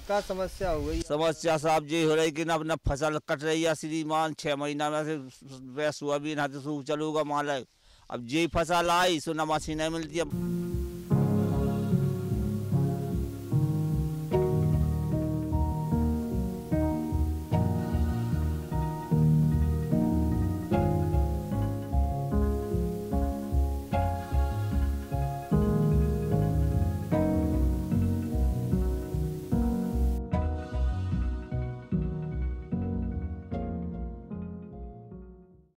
क्या समस्या हो गई? समस्या साहब ये हो रही कि ना अपना फसल कट रही है श्रीमान, 6 महीना में से सोयाबीन हाथ सूख चलूगा माल। अब ये फसल आई सो ना मशीन नहीं मिलती। अब